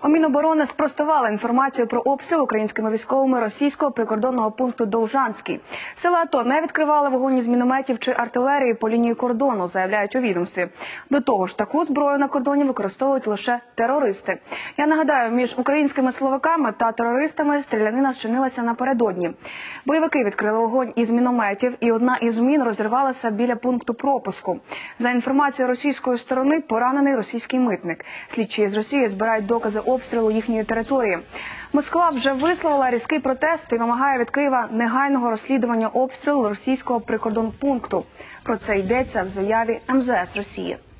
Міноборони спростували інформацію про обстріл українськими військовими російського прикордонного пункту Довжанський. Сили АТО не відкривали вогонь із мінометів чи артилерії по лінії кордону, заявляють у відомстві. До того ж, таку зброю на кордоні використовують лише терористи. Я нагадаю, між українськими силовиками та терористами стрілянина зчинилася напередодні. Бойовики відкрили вогонь із мінометів, і одна із мін розірвалася біля пункту пропуску. За інформацією російської сторони, поранений російський митник. Слідчі з Росії збирають докази обстрілу їхньої території. Москва вже висловила різкий протест і вимагає від Києва негайного розслідування обстрілу російського прикордонпункту. Про це йдеться в заяві МЗС Росії.